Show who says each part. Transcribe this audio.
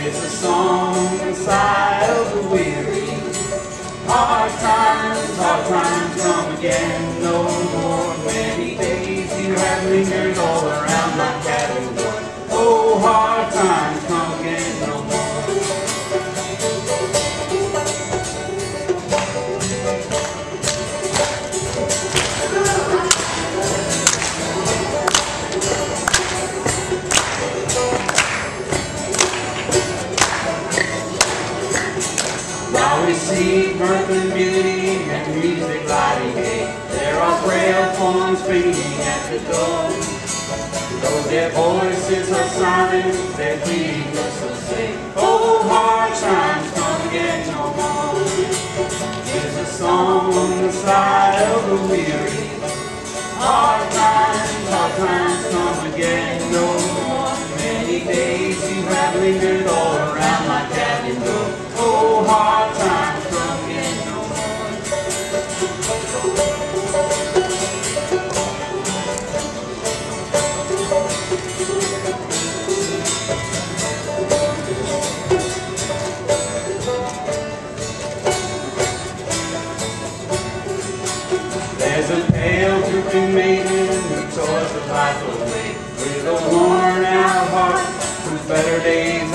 Speaker 1: It's a song inside of the weary. Hard times come again no more. Many days you have lingered all around my cabin door. Oh, hard times come again no more. While we see mirth and beauty and music lighting gay, there are frail forms fading at the door. Though their voices are silent, their pleading will still say, oh, hard times come again no more. There's a song on the side of the weary. Hard times come again no more. Many days you have lingered all around my cabin door. Oh, hard times come again no more. There's a pale drooping maiden who toils with life away, with a worn out heart whose better days